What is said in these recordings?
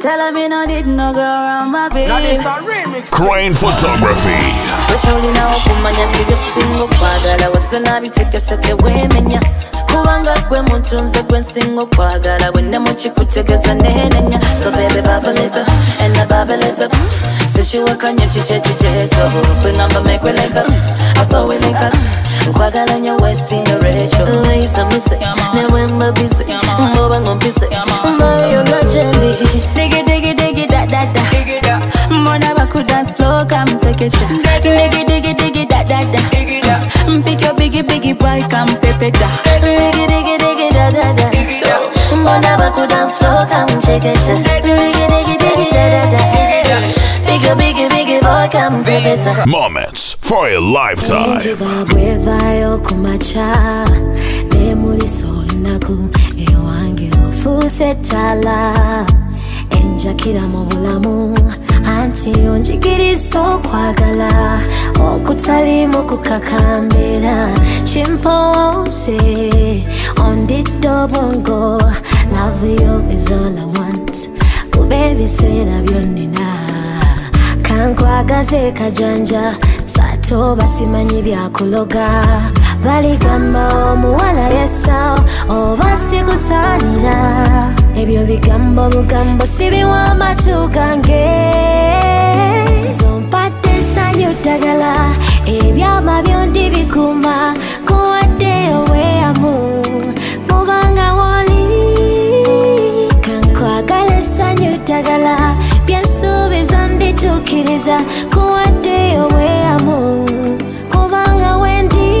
Tell him you no did no go around my baby. Now this a remix. Crane Photography. Wisholi na okumanya tiyo singo kwagala wasana biteke sete wemenya kubanga kwe muntunze kwe singo kwagala wenne muchikutegeza nenenya. So baby bubble it up and the bubble it up. Sishiwakanya chiche so kwengamba mekwe link up. I saw we link up. Kwagala nyo wesi no Rachel. The way some say, never busy. Mboba ngompise. Mboba yo legendi. Diggy da da da. Mona baku dance floor, come take it. Diggy da da da. Pick your biggie boy, come pepe da. Diggy da da da. Mona baku dance floor, come take it. Diggy da da da. Pick your biggie boy, come pepe da. Moments for a lifetime. Wevayo kumacha ne muri solunaku ewange ofusetala enjakira mu bulamu anti onjigiriso kwagala okutalimu kukakambira chimpose ondiddo bongo. Love you is all I want kubebisera byonnina kankwagaze kajanja sato basimanyi byakuloga baligamba omuwala yesa oba sikusaanira ebyo bigambo mugambo sibiwa amatu gange zompadde essanyu ddagala ebyama byondi bikuma kuwadde oweyamu kubanga woli kankwagala essanyu ddagala byensuubiza mbituukiriza kuwadde oweyamu kubanga wendi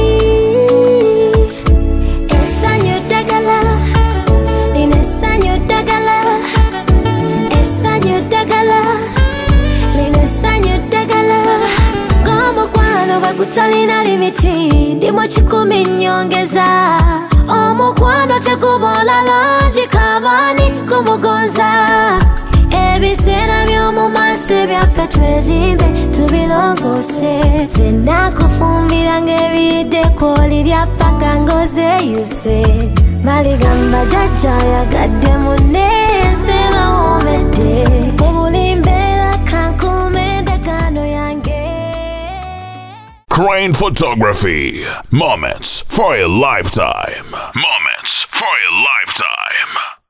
essanyu ddagala lino essanyu ddagala essanyu ddagala lino essanyu ddagala ng'omukwano bwe gutalina limiti ndimu 10 nnyongeza omukwano teguboola langi kabaani kumugonza ebiseera by'omu maaso ebyaffe twezimbe tubilongose zenna kufumbira ng'ebiyidde kwoli lyapaka ng'ozeyuse baligamba jjajja yagadde munne nseba womedde mu buli mbeera kankuuma endagaano yange. Crane Photography. Moments for a lifetime. Moments for a lifetime.